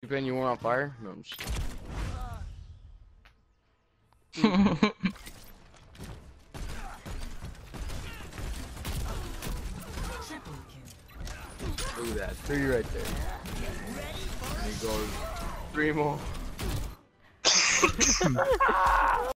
Ben, you weren't on fire? No, I'm just... Look at that, 3 right there. There he goes. 3 more.